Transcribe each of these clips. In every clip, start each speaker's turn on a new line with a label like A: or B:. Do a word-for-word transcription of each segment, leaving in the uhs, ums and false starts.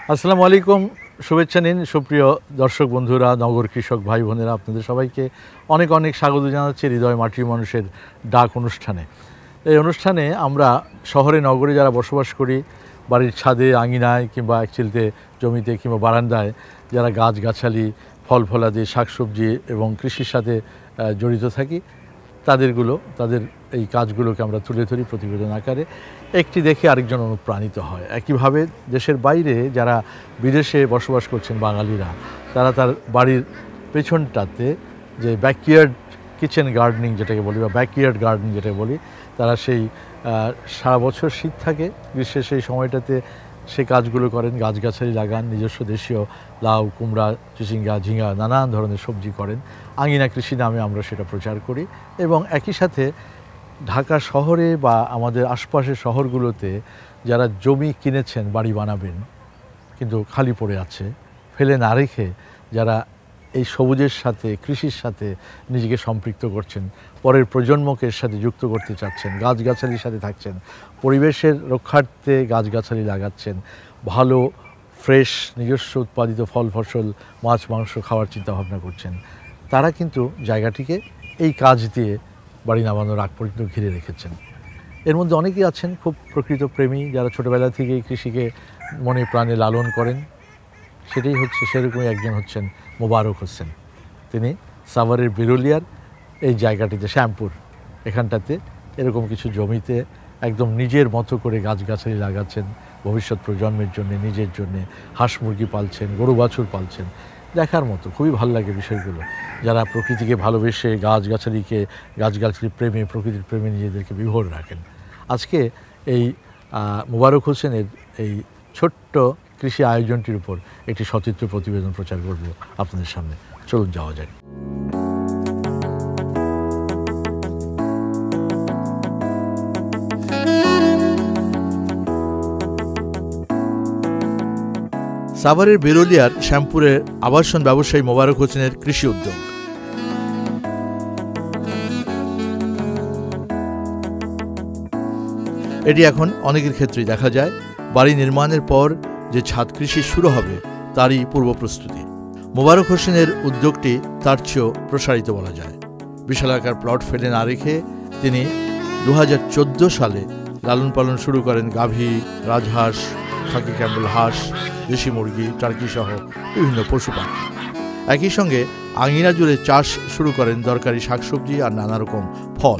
A: আসসালামু আলাইকুম, শুভেচ্ছা নিন সুপ্রিয় দর্শক বন্ধুরা, নগর কৃষক ভাই বোনেরা, আপনাদের সবাইকে অনেক অনেক স্বাগত জানাচ্ছি হৃদয় মাটির মানুষের ডাক অনুষ্ঠানে। এই অনুষ্ঠানে আমরা শহরে নগরে যারা বসবাস করি, বাড়ির ছাদে, আঙিনায় কিংবা একচিলতে জমিতে কিংবা বারান্দায় যারা গাছগাছালি, ফল ফলাদি, শাকসবজি এবং কৃষির সাথে জড়িত থাকি, তাদেরগুলো তাদের এই কাজগুলোকে আমরা তুলে ধরি প্রতিবেদন আকারে। একটি দেখে আরেকজন অনুপ্রাণিত হয়। একইভাবে দেশের বাইরে যারা বিদেশে বসবাস করছেন বাঙালিরা, তারা তার বাড়ির পেছনটাতে যে ব্যাকইয়ার্ড কিচেন গার্ডেনিং যেটাকে বলি বা ব্যাকইয়ার্ড গার্ডেনিং যেটাকে বলি, তারা সেই সারা বছর শীত থাকে, গ্রীষ্মের সেই সময়টাতে সেই কাজগুলো করেন, গাছগাছালি লাগান, নিজস্ব দেশীয় লাউ, কুমড়া, চিচিঙ্গা, ঝিঙা, নানান ধরনের সবজি করেন। আঙিনা কৃষি নামে আমরা সেটা প্রচার করি। এবং একই সাথে ঢাকা শহরে বা আমাদের আশপাশের শহরগুলোতে যারা জমি কিনেছেন বাড়ি বানাবেন কিন্তু খালি পড়ে আছে, ফেলে না রেখে যারা এই সবুজের সাথে, কৃষির সাথে নিজেকে সম্পৃক্ত করছেন, পরের প্রজন্মকে এর সাথে যুক্ত করতে চাচ্ছেন, গাছগাছালির সাথে থাকছেন, পরিবেশের রক্ষার্থে গাছগাছালি লাগাচ্ছেন, ভালো ফ্রেশ নিজস্ব উৎপাদিত ফল ফসল, মাছ মাংস খাওয়ার চিন্তাভাবনা করছেন, তারা কিন্তু জায়গাটিকে এই কাজ দিয়ে বাড়ি নামানোর আগ পর্যন্ত ঘিরে রেখেছেন। এর মধ্যে অনেকেই আছেন খুব প্রকৃত প্রেমী, যারা ছোটোবেলা থেকেই কৃষিকে মনে প্রাণে লালন করেন। সেটাই হচ্ছে, সেরকমই একজন হচ্ছেন মোবারক হোসেন। তিনি সাভারের বিরুলিয়ার এই জায়গাটিতে, শ্যামপুর এখানটাতে এরকম কিছু জমিতে একদম নিজের মতো করে গাছগাছালি লাগাচ্ছেন, ভবিষ্যৎ প্রজন্মের জন্য, নিজের জন্যে হাঁস মুরগি পালছেন, গরু বাছুর পালছেন। দেখার মতো, খুবই ভালো লাগে বিষয়গুলো। যারা প্রকৃতিকে ভালোবেসে, গাছগাছালিকে, গাছগাছালি প্রেমে, প্রকৃতির প্রেমে নিজেদেরকে বিভোর রাখেন। আজকে এই মোবারক হোসেনের এই ছোট্ট কৃষি আয়োজনটির উপর একটি সচিত্র প্রতিবেদন প্রচার করব আপনাদের সামনে। চলুন যাওয়া যায়। সাভারের বেরোলিয়ার শ্যামপুরের আবাসন ব্যবসায়ী মোবারক হোসেনের কৃষি উদ্যোগ। এটি এখন অনেকের ক্ষেত্রেই দেখা যায় বাড়ি নির্মাণের পর যে ছাদ কৃষি শুরু হবে তারই পূর্ব প্রস্তুতি। মোবারক হোসেনের উদ্যোগটি তার চেয়েও প্রসারিত বলা যায়। বিশালাকার প্লট ফেলে না রেখে তিনি দু হাজার চোদ্দো সালে লালন পালন শুরু করেন গাভী, রাজহাঁস, খাকি ক্যাম্বেল হাঁস, দেশি মুরগি, টার্কি সহ বিভিন্ন পশু পাখি। একই সঙ্গে আঙিনা জুড়ে চাষ শুরু করেন দরকারি শাকসবজি আর নানা রকম ফল।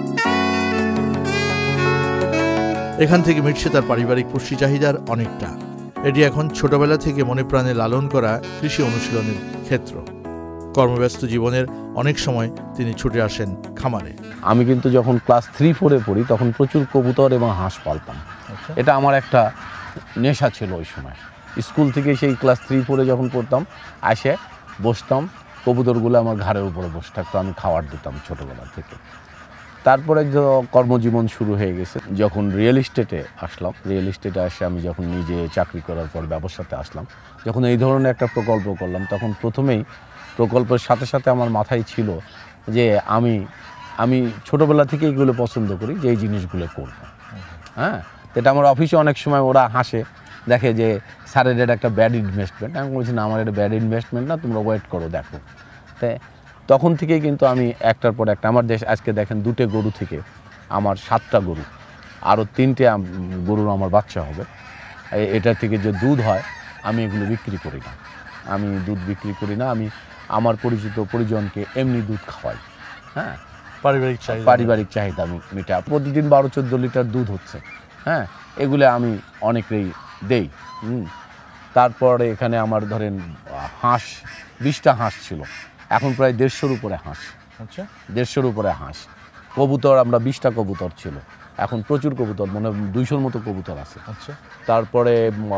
A: এখান থেকে মিটছে তার পারিবারিক পুষ্টি চাহিদার অনেকটা। এটি এখন ছোটবেলা থেকে মনে প্রাণে লালন করা কৃষি অনুশীলনের ক্ষেত্র। কর্মব্যস্ত জীবনের অনেক সময় তিনি ছুটে আসেন খামারে।
B: আমি কিন্তু যখন ক্লাস থ্রি ফোরে পড়ি তখন প্রচুর কবুতর এবং হাঁস পালতাম। এটা আমার একটা নেশা ছিল ওই সময়। স্কুল থেকে সেই ক্লাস থ্রি ফোরে যখন পড়তাম, আসে বসতাম, কবুতরগুলো আমার ঘাড়ের উপরে বসে থাকতো, আমি খাবার দিতাম ছোটোবেলা থেকে। তারপরে কর্মজীবন শুরু হয়ে গেছে, যখন রিয়েল এস্টেটে আসলাম, রিয়েল এস্টেটে আসে আমি যখন নিজে চাকরি করার পর ব্যবসাতে আসলাম, যখন এই ধরনের একটা প্রকল্প করলাম, তখন প্রথমেই প্রকল্পের সাথে সাথে আমার মাথায় ছিল যে আমি আমি ছোটোবেলা থেকে এইগুলো পছন্দ করি, যে এই জিনিসগুলো করব। হ্যাঁ, এটা আমার অফিসে অনেক সময় ওরা হাসে, দেখে যে স্যারের এটা একটা ব্যাড ইনভেস্টমেন্ট। আমি বলছি না, আমার এটা ব্যাড ইনভেস্টমেন্ট না, তোমরা ওয়েট করো, দেখো। তাই তখন থেকেই কিন্তু আমি একটার পর একটা, আমার দেশ আজকে দেখেন দুটো গরু থেকে আমার সাতটা গরু, আরও তিনটে গরুর আমার বাচ্চা হবে। এটা থেকে যে দুধ হয় আমি এগুলো বিক্রি করি না, আমি দুধ বিক্রি করি না, আমি আমার পরিচিত পরিজনকে এমনি দুধ খাওয়াই। হ্যাঁ,
A: পারিবারিক চাহিদা
B: পারিবারিক চাহিদা আমি মিটা। প্রতিদিন বারো চোদ্দো লিটার দুধ হচ্ছে। হ্যাঁ, এগুলো আমি অনেকেই দেই। হুম, তারপরে এখানে আমার ধরেন হাঁস, বিশটা হাঁস ছিল, এখন প্রায় দেড়শোর উপরে হাঁস।
A: আচ্ছা,
B: দেড়শোর উপরে হাঁস। কবুতর আমরা বিশটা কবুতর ছিল, এখন প্রচুর কবুতর, মনে হয় দুইশোর মতো কবুতর আছে।
A: আচ্ছা,
B: তারপরে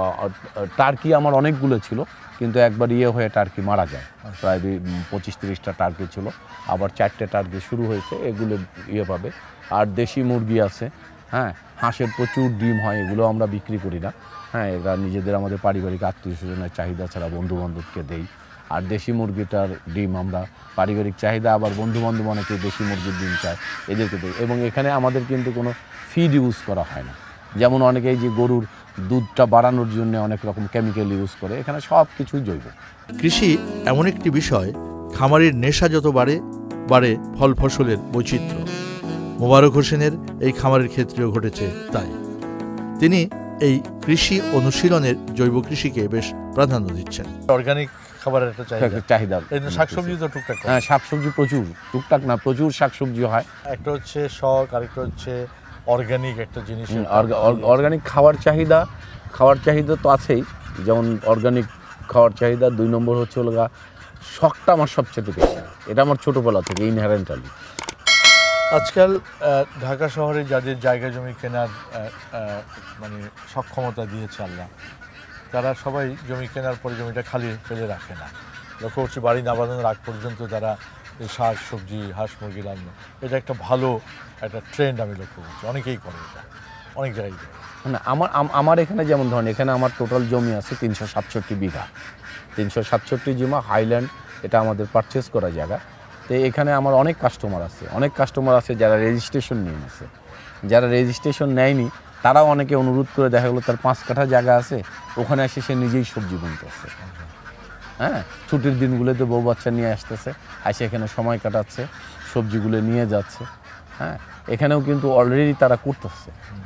B: টার্কি আমার অনেকগুলো ছিল, কিন্তু একবার ইয়ে হয়ে টার্কি মারা যায়। প্রায় পঁচিশ তিরিশটা টার্কি ছিল, আবার চারটে টার্কি শুরু হয়েছে, এগুলো ইয়ে পাবে। আর দেশি মুরগি আছে। হ্যাঁ, হাঁসের প্রচুর ডিম হয়, এগুলো আমরা বিক্রি করি না। হ্যাঁ, এরা নিজেদের আমাদের পারিবারিক আত্মীয় স্বজনের চাহিদা ছাড়া বন্ধুবান্ধবকে দেই। আর দেশি মুরগিটার ডিম আমরা পারিবারিক চাহিদা, আবার বন্ধুবান্ধব অনেকে দেশি মুরগির ডিম চায়, এদেরকে দিই। এবং এখানে আমাদের কিন্তু কোনো ফিড ইউজ করা হয় না। যেমন অনেকেই যে গরুর দুধটা বাড়ানোর জন্য অনেক রকম কেমিক্যাল ইউজ করে, এখানে সব কিছুই জৈব।
A: কৃষি এমন একটি বিষয়, খামারের নেশা যত বাড়ে বাড়ে ফল ফসলের বৈচিত্র্য। মোবারক হোসেনের এই খামারের ক্ষেত্রেও ঘটেছে তাই। তিনি এই কৃষি অনুশীলনের জৈব কৃষিকে বেশ প্রাধান্য দিচ্ছেন। অর্গানিক খাবারের একটা চাহিদা
B: চাহিদা
A: শাকসবজি তো টুকটাক,
B: হ্যাঁ শাকসবজি প্রচুর, টুকটাক না প্রচুর শাকসবজি হয়।
A: একটা হচ্ছে শখ, আরেকটা হচ্ছে অর্গানিক একটা জিনিস।
B: অর্গানিক খাওয়ার চাহিদা, খাওয়ার চাহিদা তো আছেই, যেমন অর্গানিক খাওয়ার চাহিদা। দুই নম্বর হচ্ছে হলো শখটা আমার সবচেয়ে বেশি, এটা আমার ছোটোবেলা থেকে ইনহারেন্টালি।
A: আজকাল ঢাকা শহরে যাদের জায়গা জমি কেনার মানে সক্ষমতা দিয়েছে আল্লাহ, তারা সবাই জমি কেনার পরে জমিটা খালি ফেলে রাখে না। লক্ষ্য করছি বাড়ি না বাঁধানোর আগ পর্যন্ত তারা এই শাক সবজি হাঁস মুরগি লাগানো, এটা একটা ভালো একটা ট্রেন্ড আমি লক্ষ্য করছি, অনেকেই করে এটা, অনেক জায়গায় করে।
B: মানে আমার আমার এখানে যেমন ধরেন, এখানে আমার টোটাল জমি আছে তিনশো সাতষট্টি বিঘা, তিনশো সাতষট্টি জিমা হাইল্যান্ড, এটা আমাদের পারচেস করা জায়গা। তো এখানে আমার অনেক কাস্টমার আছে, অনেক কাস্টমার আছে যারা রেজিস্ট্রেশন নিয়ে নিছে। যারা রেজিস্ট্রেশন নেয়নি তারাও অনেকে অনুরোধ করে, দেখা গেলো তার পাঁচ কাঠা জায়গা আছে, ওখানে এসে সে নিজেই সবজি বুনতেছে। হ্যাঁ, ছুটির দিনগুলোতে বউ বাচ্চা নিয়ে আসতেছে, এসে এখানে সময় কাটাচ্ছে, সবজিগুলো নিয়ে যাচ্ছে। হ্যাঁ, এখানেও কিন্তু অলরেডি তারা করতেছে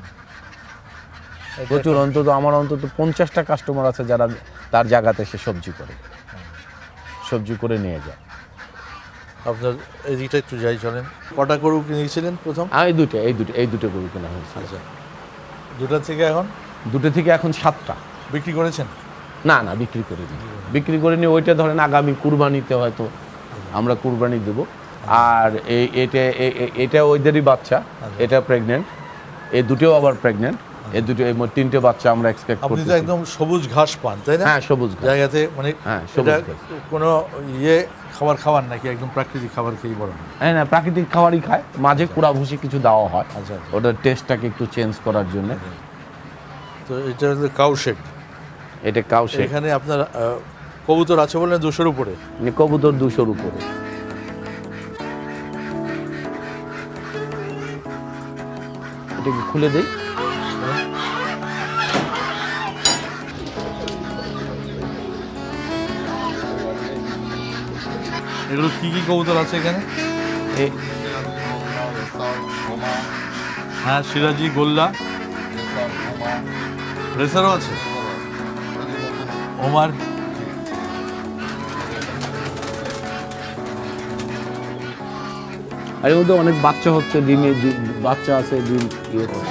B: প্রচুর। অন্তত আমার অন্তত পঞ্চাশটা কাস্টমার আছে যারা তার জায়গাতে এসে সবজি করে, সবজি করে নিয়ে যায়।
A: আপনার এদিকটা একটু যাই চলেন। কটা গরু কিনেছিলেন প্রথম?
B: এই দুটো এই দুটো এই দুটো গরু কেনা হয়েছে।
A: আচ্ছা, দুটা থেকে এখন
B: দুটো থেকে এখন সাতটা
A: বিক্রি করেছেন?
B: না না, বিক্রি করে দিই, বিক্রি করে নিয়ে ওইটা ধরেন আগামী কুরবানিতে হয়তো আমরা কুরবানি দেবো। আর এই এটা এটা ওইদেরই বাচ্চা, এটা প্রেগনেন্ট, এই দুটোও আবার প্রেগনেন্ট, এই দুটো তিনটে বাচ্চা আমরা এক্সপেক্ট করি।
A: আপনি তো একদম সবুজ ঘাস পান, তাই না?
B: হ্যাঁ, সবুজ
A: জায়গাতে, মানে
B: হ্যাঁ
A: এটা কোনো ইয়ে খাবার খাবার নাকি একদম প্রাকৃতিক খাবার খেয়েই বড়?
B: হ্যাঁ না, প্রাকৃতিক খাবারই খায়, মাঝে কুড়া ভুসি কিছু দেওয়া হয়। আচ্ছা, ওটার টেস্টটাকে একটু চেঞ্জ করার জন্য।
A: তো এটা হচ্ছে কাউ শেড,
B: এটা কাউ শেড।
A: এখানে আপনার কবুতর আছে বললেন দুশোর উপরে?
B: কবুতর দুশোর উপরে। এটাকে খুলে দেই।
A: এগুলো কি কি কবুতর আছে এখানে? হ্যাঁ, সিরাজি, গোল্লা, রেসারও আছে, ওমার।
B: আর এর মধ্যে অনেক বাচ্চা হচ্ছে, ডিমে বাচ্চা আছে, ডিম ইয়ে করছে।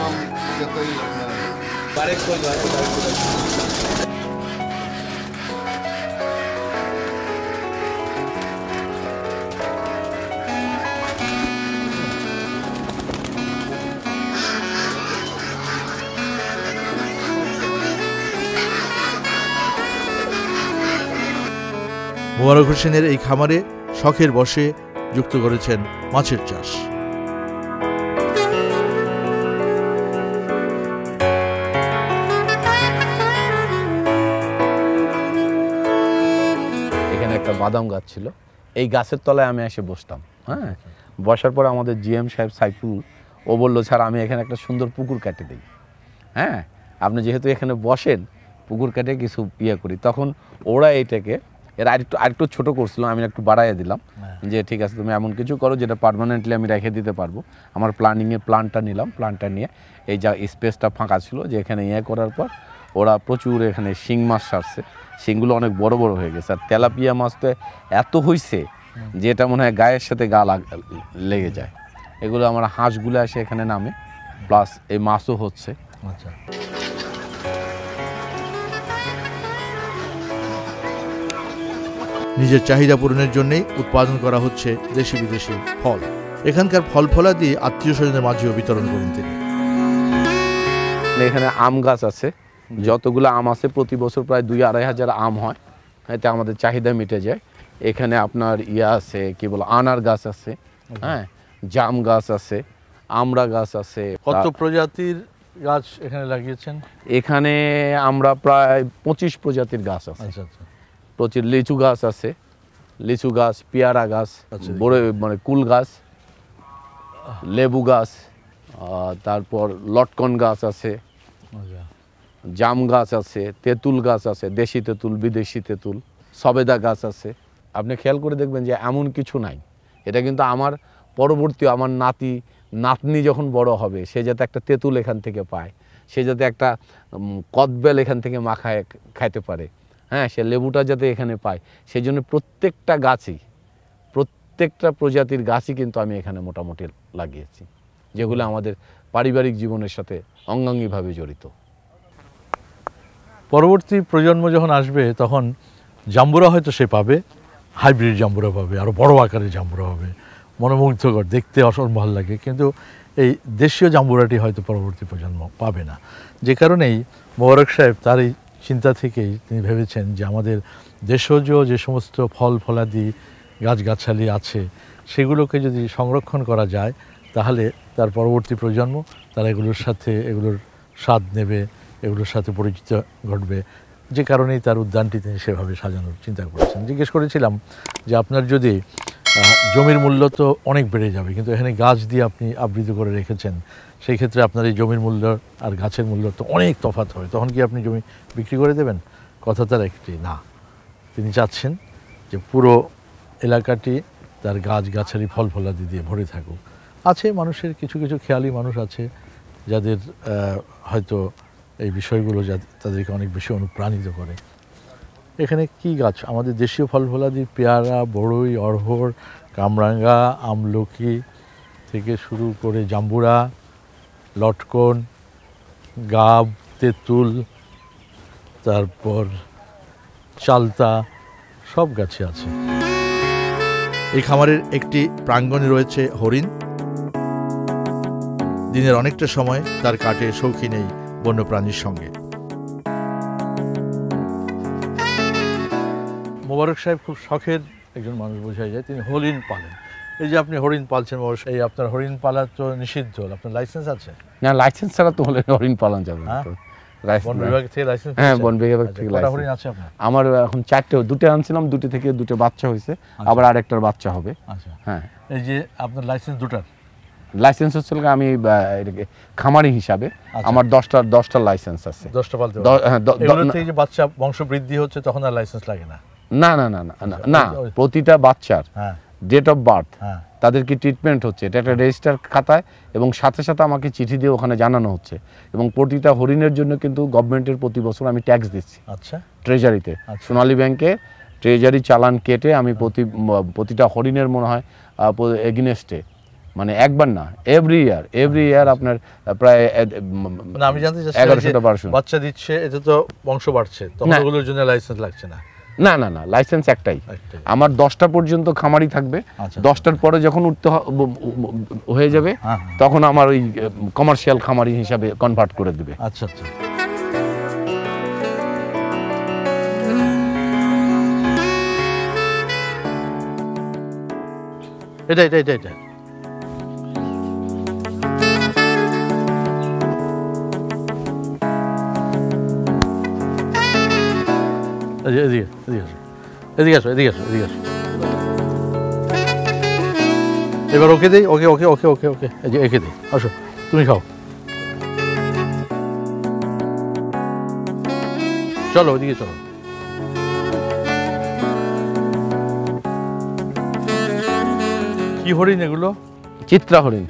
A: মোবারক হোসেনের এই খামারে শখের বশে যুক্ত করেছেন মাছের চাষ।
B: এখানে একটা বাদাম গাছ ছিল, এই গাছের তলায় আমি এসে বসতাম। হ্যাঁ, বসার পর আমাদের জিএম সাহেব সাইফুল, ও বললো স্যার আমি এখানে একটা সুন্দর পুকুর কেটে দিই। হ্যাঁ, আপনি যেহেতু এখানে বসেন, পুকুর কেটে কিছু ইয়ে করি। তখন ওরা এইটাকে এর আরেকটু আরেকটু ছোটো করছিল, আমি একটু বাড়াইয়ে দিলাম যে ঠিক আছে তুমি এমন কিছু করো যেটা পার্মানেন্টলি আমি রেখে দিতে পারবো। আমার প্ল্যানিংয়ে প্ল্যানটা নিলাম, প্ল্যানটা নিয়ে এই যা স্পেসটা ফাঁকা ছিল যে এখানে ইয়ে করার পর ওরা প্রচুর এখানে শিং মাছ ছাড়ছে, শিংগুলো অনেক বড় বড় হয়ে গেছে। আর তেলাপিয়া মাছ তো এত হয়েছে যে এটা মনে হয় গায়ের সাথে গা লেগে যায়। এগুলো আমার হাঁসগুলো আসে এখানে নামে, প্লাস এই মাছও হচ্ছে।
A: আচ্ছা, নিজের চাহিদা পূরণের জন্যই উৎপাদন করা হচ্ছে দেশি বিদেশি ফল। এখানকার ফল ফলা দিয়ে আত্মীয় স্বজনের মাঝেও বিতরণ করেন তিনি।
B: এখানে আম গাছ আছে, যতগুলো আম আছে প্রতি বছর প্রায় দুই আড়াই হাজার আম হয়, এতে আমাদের চাহিদা মিটে যায়। এখানে আপনার ইয়া আছে, কি বল, আনার গাছ আছে, হ্যাঁ, জাম গাছ আছে, আমড়া গাছ আছে।
A: কত প্রজাতির গাছ এখানে লাগিয়েছেন?
B: এখানে আমরা প্রায় পঁচিশ প্রজাতির গাছ আছে।
A: আচ্ছা আচ্ছা,
B: প্রচুর লিচু গাছ আছে, লিচু গাছ, পেয়ারা গাছ, বড় মানে কুল গাছ, লেবু গাছ, তারপর লটকন গাছ আছে, জাম গাছ আছে, তেঁতুল গাছ আছে, দেশি তেঁতুল, বিদেশি তেঁতুল, সবেদা গাছ আছে। আপনি খেয়াল করে দেখবেন যে এমন কিছু নাই। এটা কিন্তু আমার পরবর্তী আমার নাতি নাতনি যখন বড় হবে সে যাতে একটা তেঁতুল এখান থেকে পায়, সে যাতে একটা কদবেল এখান থেকে মাখায় খাইতে পারে, হ্যাঁ, সে লেবুটা যাতে এখানে পায়, সেই জন্য প্রত্যেকটা গাছই প্রত্যেকটা প্রজাতির গাছই কিন্তু আমি এখানে মোটামুটি লাগিয়েছি, যেগুলো আমাদের পারিবারিক জীবনের সাথে অঙ্গাঙ্গিভাবে জড়িত।
A: পরবর্তী প্রজন্ম যখন আসবে তখন জাম্বুরা হয়তো সে পাবে, হাইব্রিড জাম্বুরা পাবে, আরও বড় আকারের জাম্বুরা হবে, মনোমুগ্ধকর, দেখতে অসম্ভব লাগে, কিন্তু এই দেশীয় জাম্বুরাটি হয়তো পরবর্তী প্রজন্ম পাবে না। যে কারণেই মোবারক সাহেব তার এই চিন্তা থেকেই তিনি ভেবেছেন যে আমাদের দেশজ যে সমস্ত ফল ফলাদি গাছগাছালি আছে সেগুলোকে যদি সংরক্ষণ করা যায় তাহলে তার পরবর্তী প্রজন্ম তারা এগুলোর সাথে এগুলোর স্বাদ নেবে, এগুলোর সাথে পরিচিত ঘটবে। যে কারণেই তার উদ্যানটি তিনি সেভাবে সাজানোর চিন্তা করেছেন। জিজ্ঞেস করেছিলাম যে আপনার যদি জমির মূল্য তো অনেক বেড়ে যাবে, কিন্তু এখানে গাছ দিয়ে আপনি আবৃত করে রেখেছেন, সেই ক্ষেত্রে আপনার এই জমির মূল্য আর গাছের মূল্য তো অনেক তফাৎ হবে, তখন কি আপনি জমি বিক্রি করে দেবেন? কথা তার একটি না, তিনি চাচ্ছেন যে পুরো এলাকাটি তার গাছ গাছালি ফল ফলাদি দিয়ে ভরে থাকুক। আছে মানুষের কিছু কিছু খেয়ালি মানুষ আছে যাদের হয়তো এই বিষয়গুলো যা তাদেরকে অনেক বেশি অনুপ্রাণিত করে। এখানে কি গাছ আমাদের দেশীয় ফল ফলাদি, পেয়ারা, বড়ই, অড়হর, কামরাঙ্গা, আমলকি থেকে শুরু করে জাম্বুরা, লটকন, গাব, তেঁতুল, তারপর চালতা, সব গাছে আছে।
C: এই খামারের একটি প্রাঙ্গণে রয়েছে হরিণ। দিনের অনেকটা সময় তার কাটে শৌখিন এই বন্যপ্রাণীর সঙ্গে।
A: মোবারক সাহেব খুব শখের একজন মানুষ বোঝাই যায়, তিনি হরিণ পালেন। এই যে আপনি হরিণ পালছেন, এই আপনার হরিণ পালা তো নিষিদ্ধ, আপনার লাইসেন্স আছে?
B: না, লাইসেন্স ছাড়া তো হলে হরিণ পালন যাবে না।
A: বন বিভাগ থেকে লাইসেন্স?
B: হ্যাঁ, বন বিভাগ থেকে লাইসেন্স।
A: হরিণ আছে আপনার?
B: আমার এখন চারটে, দুটো আনছিলাম, দুটো থেকে দুটো বাচ্চা হয়েছে, আবার আরেকটার বাচ্চা হবে।
A: আচ্ছা,
B: হ্যাঁ।
A: এই যে আপনার লাইসেন্স দুটার?
B: লাইসেন্স হচ্ছে আমি খামারি হিসাবে আমার দশটা দশটা লাইসেন্স আছে।
A: দশটা পালতে? এগুলোর থেকে যে বাচ্চা বংশ বৃদ্ধি হচ্ছে তখন আর লাইসেন্স লাগে না?
B: না না না না না, প্রতিটা বাচ্চার ডেট অফ বার্থ তাদের কি ট্রিটমেন্ট হচ্ছে এটা একটা রেজিস্টার খাতায়, এবং সাথে সাথে আমাকে চিঠি দিয়ে ওখানে জানানো হচ্ছে। এবং প্রতিটা হরিণের জন্য কিন্তু গভর্নমেন্টের প্রতি বছর আমি ট্যাক্স দিচ্ছি।
A: আচ্ছা,
B: ট্রেজারিতে, সোনালী ব্যাংকে ট্রেজারি চালান কেটে আমি প্রতি প্রতিটা হরিণের মনে হয় এগেইনস্টে, মানে একবার না, এভরি ইয়ার এভরি ইয়ার আপনার প্রায়
A: আমি জানতে চাচ্ছি এগারোশোটা বাচ্চা দিচ্ছে, এতে তো বংশ বাড়ছে, তখন ওগুলোর জন্য লাইসেন্স লাগছে না?
B: না না না, লাইসেন্স একটাই। আমার দশটা পর্যন্ত খামারি থাকবে, দশটার পরে যখন উঠতে হয়ে যাবে তখন আমার ওই কমার্শিয়াল খামারি হিসাবে কনভার্ট করে দেবে।
A: আচ্ছা আচ্ছা। এটা এটা এটা এটা এদিকে এদিকে আসো, এদিকে আসো, এদিকে আসো। এবার ওকে দিই, ওকে ওকে ওকে ওকে ওকে একে দিই, আসো তুমি খাও, চলো ওদিকে চলো। কি হরিণ এগুলো?
B: চিত্রা হরিণ।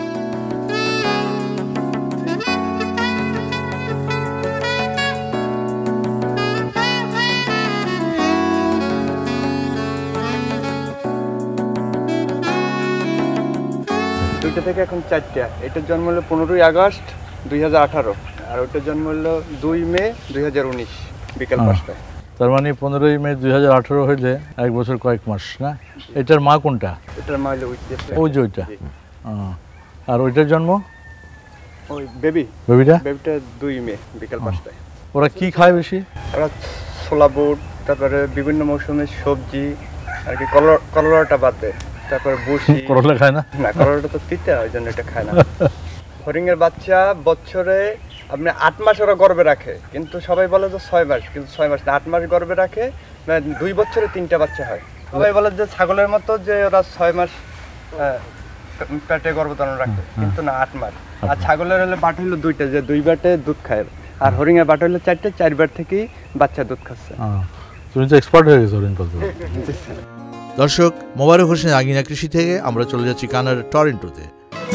D: দুইটা থেকে এখন চারটা। এটার জন্ম হলো পনেরোই আগস্ট দুই হাজার আঠারো, আর ওটার জন্ম হলো দুই মে দুই হাজার উনিশ বিকাল পাঁচটায়।
A: তার মানে পনেরোই মে দুই হাজার আঠারো হইলে এক বছর কয়েক মাস না? এটার মা কোনটা?
D: এটার মা হলো
A: ওই যে ওইটা। আর ওইটার জন্ম?
D: ওই বেবি
A: বেবিটা
D: বেবিটা দুই মে বিকাল পাঁচটায়।
A: ওরা কি খায় বেশি?
D: ওরা ছোলা বুট, তারপরে বিভিন্ন মৌসুমের সবজি আর কি, করলা করলাটা বাদ দেয়, তারপরে বসি।
A: করলা খায় না?
D: না, করলাটা তো তিতা, ওই জন্য এটা খায় না। হরিণের বাচ্চা বছরে আপনি আট মাস ওরা গর্ভে রাখে, কিন্তু সবাই বলে যে ছয় মাস, কিন্তু ছয় মাস না, আট মাস গর্ভে রাখে, দুই বছরে তিনটা বাচ্চা হয়। সবাই বলে যে ছাগলের মতো যে ওরা ছয় মাস পেটে গর্ভধারণ রাখে, কিন্তু না আট মাস। আর ছাগলের হলে বাট হলো দুইটা, যে দুই বাটে দুধ খায়, আর হরিণের বাট হলো চারটে, চার বাট থেকেই বাচ্চা দুধ খাচ্ছে।
A: তুমি তো এক্সপার্ট হয়ে গেছো হরিণ পালতে।
C: দর্শক, মোবারক হোসেন আগিনা কৃষি থেকে আমরা চলে যাচ্ছি কানাডার টরন্টোতে।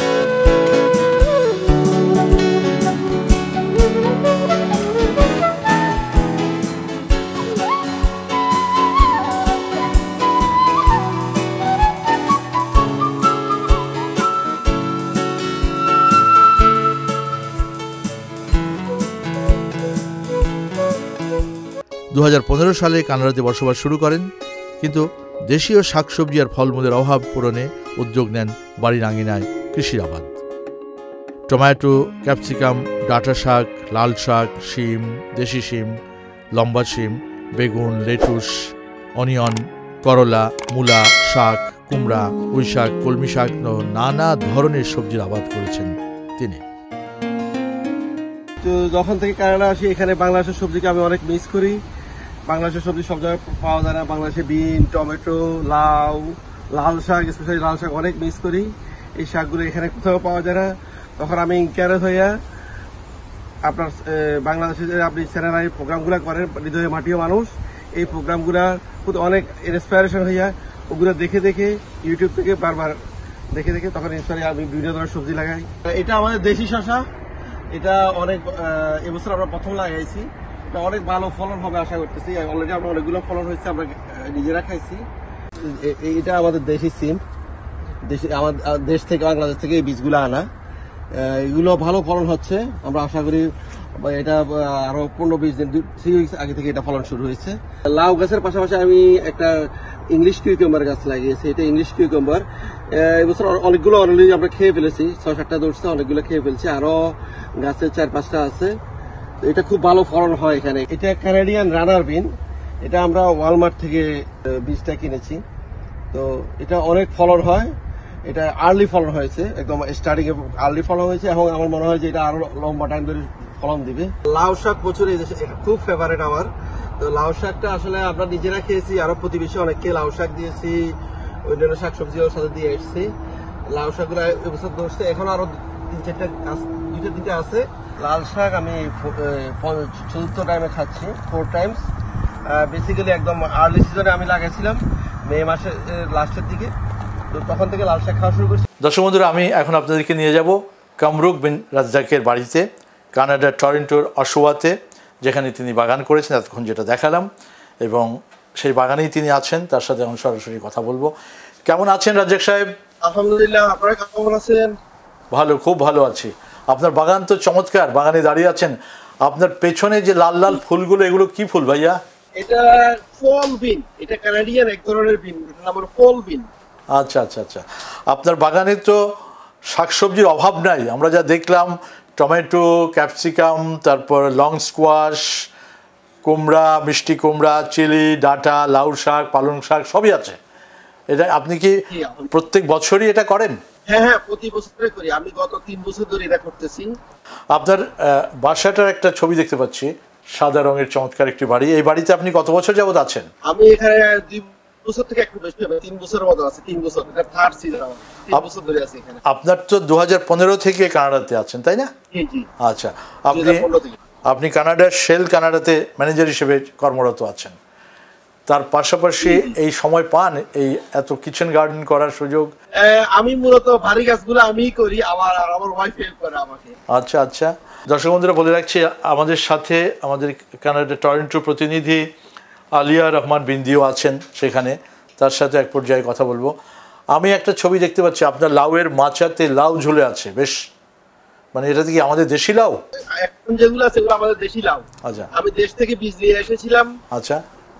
C: দু হাজার পনেরো সালে কানাডাতে বসবাস শুরু করেন, কিন্তু দেশীয় শাকসবজি আর ফলমূলের অভাব পূরণে উদ্যোগ নেন বাড়ির আঙিনায় কৃষির আবাদ। টমেটো, ক্যাপসিকাম, ডাঁটা শাক, লাল শাক, শিম, দেশি শিম, লম্বা শিম, বেগুন, লেটুস, অনিয়ন, করলা, মূলা, শাক, কুমড়া, পুঁই শাক, কলমি শাক, নানা ধরনের সবজির আবাদ করেছেন তিনি।
E: তো যখন থেকে কানাডা আসি, এখানে বাংলাদেশের সবজিকে আমি অনেক মিস করি। বাংলাদেশের সবজি সব জায়গায় পাওয়া যায় না। বাংলাদেশে বিন, টমেটো, লাউ, লাল শাক, স্পেশালি লাল শাক অনেক মিস করি। এই শাকগুলো এখানে কোথাও পাওয়া যায় না। তখন আমি ইনকারেজ হইয়া আপনার বাংলাদেশে যে আপনি চ্যানেলের প্রোগ্রামগুলো করেন, হৃদয়ে মাটিও মানুষ, এই প্রোগ্রামগুলোর প্রতি অনেক ইন্সপিরেশন হইয়া ওগুলো দেখে দেখে ইউটিউব থেকে বারবার দেখে দেখে তখন ইন্সপায়ার আমি বিভিন্ন ধরনের সবজি লাগাই। এটা আমাদের দেশি শসা, এটা অনেক এবছর আমরা প্রথম লাগাইছি। এটা অনেক ভালো ফলন হবে আশা করতেছি। অলরেডি আমরা অনেকগুলো ফলন হয়েছে, আমরা নিজেরা খাইছি। এটা আমাদের দেশি সিম, দেশি আমাদের দেশ থেকে বাংলাদেশ থেকে এই বীজগুলো আনা। এগুলো ভালো ফলন হচ্ছে, আমরা আশা করি এটা আরো পনেরো বিশ দিন থ্রি উইক্স আগে থেকে এটা ফলন শুরু হয়েছে। লাউ গাছের পাশাপাশি আমি একটা ইংলিশ কিউকাম্বার গাছ লাগিয়েছি। এটা ইংলিশ কিউকাম্বার এবছর অনেকগুলো অলরেডি আমরা খেয়ে ফেলেছি, ছয় সাতটা ধরছে, অনেকগুলো খেয়ে ফেলছি, আরো গাছে চার পাঁচটা আছে। এটা খুব ভালো ফলন হয় এখানে। এটা কানাডিয়ান রানার বিন, এটা আমরা ওয়ালমার্ট থেকে বীজটা কিনেছি। তো এটা অনেক ফলন হয়, এটা আর্লি ফলন হয়েছে, একদম স্টার্টিং এ আর্লি ফলন হয়েছে, এবং আমার মনে হয় যে এটা আরো লম্বা টাইম ধরে ফলন দিবে। লাউ শাক প্রচুর, খুব ফেভারিট আমার। তো লাউ শাকটা আসলে আমরা নিজেরা খেয়েছি, আরো প্রতিবেশী অনেককে লাউ শাক দিয়েছি, অন্যান্য শাকসবজি ওর সাথে দিয়ে এসেছি। লাউ শাকগুলো এবছর ধরছে, এখন আরো তিন চারটা দুইটা তিনটা আছে। লাল শাক আমি চতুর্থ টাইমে খাচ্ছি, ফোর টাইমস। বেসিক্যালি একদম আর্লি সিজনে আমি লাগাইছিলাম মে মাসের লাস্টের দিকে, তো তখন থেকে লাল শাক খাওয়া শুরু করছি।
A: দর্শক বন্ধুরা, আমি এখন আপনাদেরকে নিয়ে যাব কামরুক বিন রাজ্জাকের বাড়িতে, কানাডার টরন্টোর অশোয়াতে, যেখানে তিনি বাগান করেছেন এতক্ষণ যেটা দেখালাম, এবং সেই বাগানেই তিনি আছেন। তার সাথে এখন সরাসরি কথা বলবো। কেমন আছেন রাজ্জাক সাহেব?
E: আলহামদুলিল্লাহ, আপনারা কেমন আছেন?
A: ভালো, খুব ভালো আছি। আপনার বাগান তো চমৎকার, বাগানে দাঁড়িয়ে আছেন। আপনার পেছনে যে লাল লাল ফুলগুলো, এগুলো কি ফুল ভাইয়া?
E: এটা ফল বিন, এটা কানাডিয়ান এক ধরনের বিন, এটার নাম হলো ফল বিন।
A: আচ্ছা আচ্ছা আচ্ছা। আপনার বাগানে তো শাকসবজির অভাব নাই, আমরা যা দেখলাম, টমেটো, ক্যাপসিকাম, তারপর লং স্কোয়াশ, কুমড়া, মিষ্টি কুমড়া, চিলি, ডাঁটা, লাউ শাক, পালং শাক সবই আছে। এটা আপনি কি প্রত্যেক বছরই এটা করেন?
E: হ্যাঁ হ্যাঁ, প্রতি বছরে করি। আমি গত তিন বছর ধরে এটা করতেছি।
A: আপনার বাসাটার একটা ছবি দেখতে পাচ্ছি, সাদা রঙের চমৎকার একটি বাড়ি। এই বাড়িতে আপনি কত বছর যাবত আছেন?
E: আমি এখানে দুই বছর থেকে একটু বেশি হবে, তিন বছরের মতো আছে। তিন বছর, এটা থার্ড সিজন আমার, তিন বছর ধরে আছি এখানে।
A: আপনার তো দু হাজার পনেরো থেকে কানাডাতে আছেন, তাই না?
E: জি জি।
A: আচ্ছা, আপনি আপনি কানাডার শেল কানাডাতে ম্যানেজার হিসেবে কর্মরত আছেন। তার পাশাপাশি এই সময় পান এই এত কিচেন গার্ডেন করার সুযোগ?
E: আমি মূলত ভারী গাছগুলো আমিই করি, আমার আর আমার ওয়াইফ হেল্প করে আমাকে।
A: আচ্ছা আচ্ছা। দর্শক বন্ধুরা, বলে রাখছি আমাদের সাথে আমাদের কানাডার টরন্টো প্রতিনিধি আলিয়া রহমান বিন্দিও আছেন সেখানে, তার সাথে এক পর্যায়ে কথা বলবো। আমি একটা ছবি দেখতে পাচ্ছি, আপনার লাউয়ের মাচাতে লাউ ঝুলে আছে, বেশ, মানে এটা কি আমাদের দেশি লাউ?
E: এখন যেগুলো আছে এগুলো আমাদের দেশি লাউ।
A: আচ্ছা,
E: আমি দেশ থেকে বীজ নিয়ে এসেছিলাম।
A: আচ্ছা,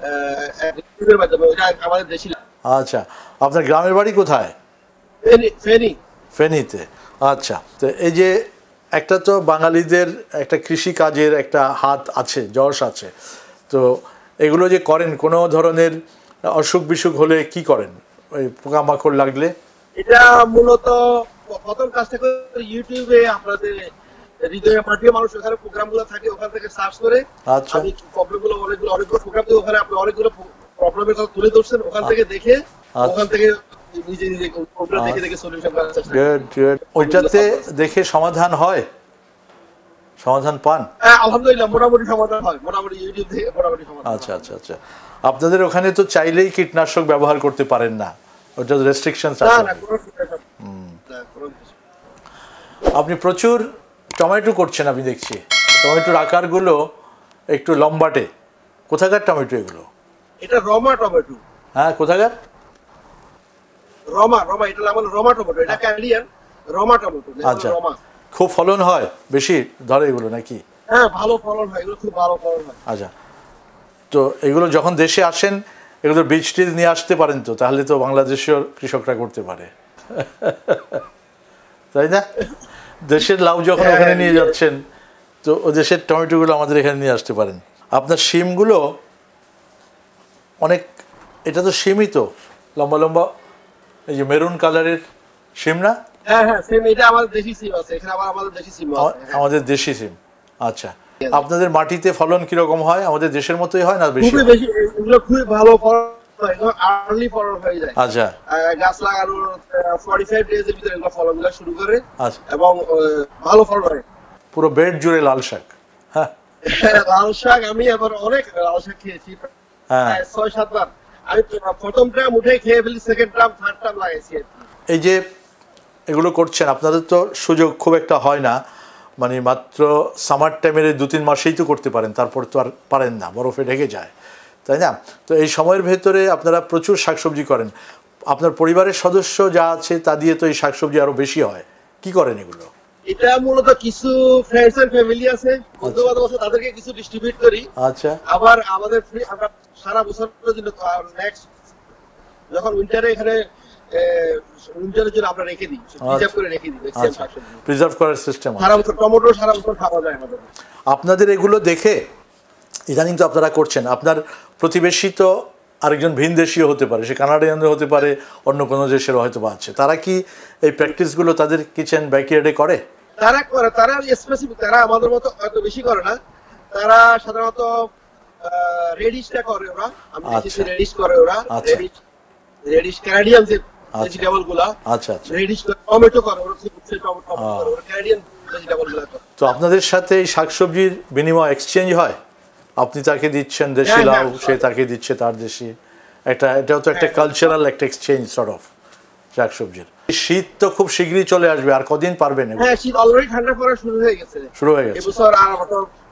E: আমাদের দেশি লাউ।
A: আচ্ছা, আপনার গ্রামের বাড়ি কোথায়?
E: ফেনী।
A: ফেনীতে। আচ্ছা, তো এই যে একটা তো বাঙালিদের একটা কৃষি কাজের একটা হাত আছে, যশ আছে, তো এগুলো যে করেন, কোনো ধরনের অসুখ বিসুখ হলে কি করেন? ওই পোকামাকড় লাগলে?
E: এটা মূলত প্রথম কাজটা করে ইউটিউবে আপনাদের হৃদয়ে মাটিও মানুষ, ওখানে প্রোগ্রামগুলো থাকে, ওখান থেকে সার্চ করে আমি প্রবলেমগুলো অনেকগুলো অনেকগুলো প্রোগ্রাম দিয়ে ওখানে আপনি অনেকগুলো প্রবলেমের কথা তুলে ধরছেন, ওখান থেকে দেখে ওখান থেকে নিজে নিজে ওগুলো দেখে দেখে সলিউশন করার চেষ্টা করি।
A: গুড গুড ওইটাতে দেখে সমাধান হয়, সমাধান পান?
E: হ্যাঁ আলহামদুলিল্লাহ মোটামুটি সমাধান হয়, মোটামুটি ইউটিউব থেকে মোটামুটি সমাধান হয়।
A: আচ্ছা আচ্ছা আচ্ছা আপনাদের ওখানে তো চাইলেই কীটনাশক ব্যবহার করতে পারেন না, ওটা রেস্ট্রিকশনস
E: না
A: আছে।
E: না কোনো না কোনো কিছু।
A: আপনি প্রচুর টমেটো করছেন, আমি দেখছি টমেটোর আকারগুলো একটু লম্বাটে। কোথাকার টমেটো এগুলো?
E: এটা রমা টমেটো।
A: হ্যাঁ কোথাকার?
E: রমা রমা এটা নাম হলো রমা টমেটো, এটা ক্যানাডিয়ান রমা টমেটো।
A: আচ্ছা
E: রমা
A: খুব ফলন হয়, বেশি ধরে এগুলো নাকি?
E: হ্যাঁ ভালো ফলন হয়, এগুলো খুব ভালো ফলন হয়।
A: আচ্ছা তো এগুলো যখন দেশে আসেন এগুলো বীজ টিজ নিয়ে আসতে পারেন তো, তাহলে তো বাংলাদেশের কৃষকরা করতে পারে তাই না? দেশের লাউ যখন ওখানে নিয়ে যাচ্ছেন তো ও দেশের টমেটোগুলো আমাদের এখানে নিয়ে আসতে পারেন। আপনার শিমগুলো অনেক, এটা তো শিমই তো লম্বা লম্বা, এই যে মেরুন কালারের শিম না?
E: হ্যাঁ হ্যাঁ সেম, এটা আমাদের দেশি সিম আছে এখানে, আবার আমাদের দেশি সিম আছে।
A: আমা- আমাদের দেশি সিম। আচ্ছা আপনাদের মাটিতে ফলন কিরকম হয়? আমাদের দেশের মতোই হয় না বেশি?
E: খুবই বেশি, এগুলো খুবই ভালো ফলন হয়, এগুলো আর্লি ফলন হয়ে যায়।
A: আচ্ছা
E: আহ, গাছ লাগানোর পঁয়তাল্লিশ ডেজ এর ভিতরে এগুলো ফলনগুলো শুরু করে
A: আচ্ছা
E: এবং আহ, ভালো ফলন হয়।
A: পুরো বেড জুড়ে লাল শাক। হ্যাঁ
E: লাল শাক আমি আবার অনেক লাল শাক খেয়েছি,
A: হ্যাঁ
E: প্রায় ছয় সাতবার। আমি প্রথম ট্রাম উঠে খেয়ে ফেলি, সেকেন্ড ট্রাম থার্ড ট্রাম লাগাইছি আর কি।
A: এই যে এগুলো করছেন আপনাদের তো সুযোগ খুব একটা হয় না, মানে মাত্র সামার টাইমের দু তিন মাসেই তো করতে পারেন, তারপর তো আর পারেন না, বরফে ঢেকে যায় তাই না? তো এই সময়ের ভেতরে আপনারা প্রচুর শাকসবজি করেন, আপনার পরিবারের সদস্য যা আছে তা দিয়ে তো এই শাকসবজি আরও বেশি হয়, কি করেন এগুলো?
E: এটা মূলত কিছু ফ্রেন্ডস এন্ড ফ্যামিলি আছে, বন্ধু বান্ধব আছে, তাদেরকে কিছু ডিস্ট্রিবিউট করি।
A: আচ্ছা
E: আবার আমাদের free- আমরা সারা বছরের জন্য নেক্সট যখন উইন্টারে এখানে উইন্টারের জন্য আমরা রেখে দিই, প্রিজার্ভ করে রেখে দিই।
A: আচ্ছা প্রিজার্ভ করার সিস্টেম
E: সারা বছর টমেটো সারা বছর খাওয়া যায় আমাদের।
A: আপনাদের এগুলো দেখে ইদানিং তো আপনারা করছেন, আপনার প্রতিবেশী তো আরেকজন ভিনদেশীয় হতে পারে, সে কানাডিয়ানও হতে পারে, অন্য কোনো দেশের হয়তো বা আছে, তারা কি এই প্র্যাকটিসগুলো তাদের কিচেন ব্যাকইয়ার্ডে করে?
E: তারা করে, তারা স্পেসিফিক, তারা আমাদের মতো এত বেশি করে না, তারা সাধারণত রেডিশটা করে ওরা, আমি দেখেছি
A: আচ্ছা।
E: রেডিশ করে ওরা,
A: আচ্ছা।
E: রেডিশ রেডিশ কানাডিয়ান যে ভেজিটেবল গুলা,
A: আচ্ছা আচ্ছা
E: রেডিশ করে, টমেটো করে ওরা, খুব টমেটো করে ওরা, কানাডিয়ান ভেজিটেবল গুলা করে।
A: তো আপনাদের সাথে এই শাকসবজির বিনিময় এক্সচেঞ্জ হয়, আপনি তাকে দিচ্ছেন দেশি
E: হ্যাঁ,
A: লাউ,
E: হ্যাঁ।
A: সে তাকে দিচ্ছে তার দেশি, একটা এটাও তো একটা কালচারাল একটা এক্সচেঞ্জ সর্ট অফ শাকসবজির। শীত তো খুব শীঘ্রই চলে আসবে, আর কদিন পারবেন এগুলো?
E: হ্যাঁ শীত অলরেডি ঠান্ডা পড়া শুরু হয়ে গেছে,
A: শুরু হয়ে গেছে।
E: এবছর আর হয়তো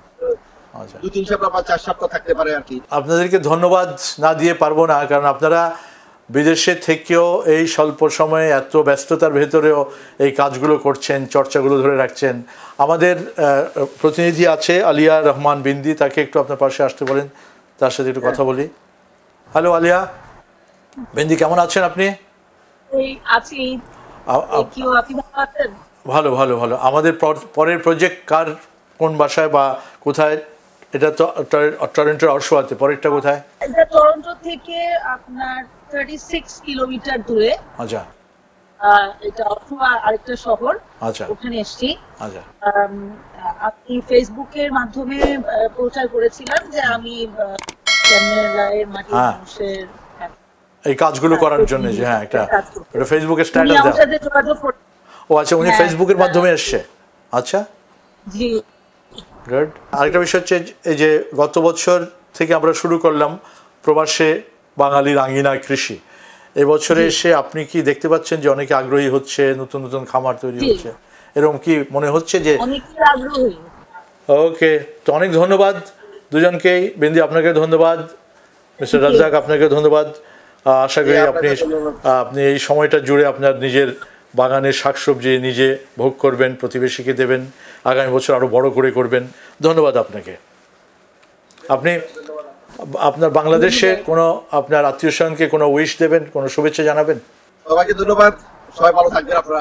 A: আচ্ছা
E: দু তিন সপ্তাহ বা চার সপ্তাহ থাকতে পারে আর কি।
A: আপনাদেরকে ধন্যবাদ না দিয়ে পারবো না, কারণ আপনারা বিদেশে থেকেও এই স্বল্প সময়ে এত ব্যস্ততার ভেতরেও এই কাজগুলো করছেন, চর্চাগুলো ধরে রাখছেন। আমাদের আহ, প্রতিনিধি আছে আলিয়া রহমান বিন্দি, তাকে একটু আপনার পাশে আসতে বলেন, তার সাথে একটু কথা বলি। হ্যালো আলিয়া বিন্দি, কেমন আছেন আপনি?
F: এই আছি।
A: আ- আ-
F: কি আপনি ভালো আছেন?
A: ভালো ভালো ভালো। আমাদের পর- পরের প্রজেক্ট কার কোন বাসায় বা কোথায়? এটা তো টর- টরন্টোর অশ্বতে, পরেরটা কোথায়?
F: এটা টরন্টো থেকে আপনার ছাব্বিশ কিলোমিটার দূরে।
A: আচ্ছা
F: আহ, এটা অথবা আরেকটা শহর,
A: আচ্ছা
F: ওখানে এসেছি।
A: আচ্ছা
F: আম, আপনি ফেসবুকের মাধ্যমে আহ, প্রচার করেছিলেন যে আমি আহ, চেন্নাইয়ের মাটির
A: হ্যাঁ।
F: মানুষের হ্যাঁ,
A: এই কাজগুলো করার জন্য যে হ্যাঁ একটা
F: কাজ করতে।
A: এটা ফেসবুকে
F: উনি
A: স্ট্যাটাস
F: আমার
A: দেওয়া।
F: সাথে যোগাযোগ করে-
A: ও আচ্ছা, উনি
F: হ্যাঁ,
A: ফেসবুকের মাধ্যমে এসছে। আচ্ছা
F: জি
A: গুড। আরেকটা বিষয় হচ্ছে এই যে গত বছর থেকে আমরা শুরু করলাম প্রবাসে বাঙালির আঙ্গিনায় কৃষি, এবছরে এসে আপনি কি দেখতে পাচ্ছেন যে অনেকে আগ্রহী হচ্ছে, নতুন নতুন খামার তৈরি
F: জি।
A: হচ্ছে, এরকম কি মনে হচ্ছে যে?
F: অনেকের আগ্রহী।
A: ওকে, তো অনেক ধন্যবাদ দুজনকেই। বিন্দি আপনাকে ধন্যবাদ, মিস্টার রাজ্জাক আপনাকে ধন্যবাদ। আহ, আশা করি
E: আপনাকে
A: আপনি
E: ধন্যবাদ।
A: আপনি এই সময়টা জুড়ে আপনার নিজের বাগানের শাকসবজি নিজে ভোগ করবেন, প্রতিবেশীকে দেবেন, আগামী বছর আরও বড় করে করবেন। ধন্যবাদ আপনাকে। আপনি আপনার বাংলাদেশে কোনো আপনার আত্মীয় স্বজনকে কোনো উইশ দেবেন, কোনো শুভেচ্ছা জানাবেন?
E: সবাইকে ধন্যবাদ, সবাই ভালো থাকবেন আপনারা।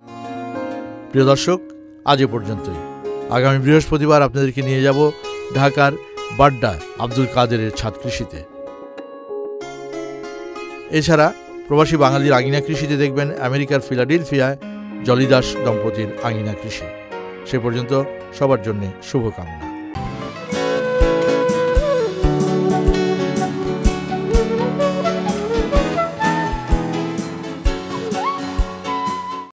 C: প্রিয় দর্শক, আজ এ পর্যন্তই। আগামী বৃহস্পতিবার আপনাদেরকে নিয়ে যাব ঢাকার বাড্ডা আব্দুল কাদেরের ছাদ কৃষিতে। এছাড়া প্রবাসী বাঙালির আঙিনা কৃষিতে দেখবেন আমেরিকার ফিলাডেলফিয়ায় জলিদাস দম্পতির আঙিনা কৃষি। সে পর্যন্ত সবার জন্য শুভকামনা।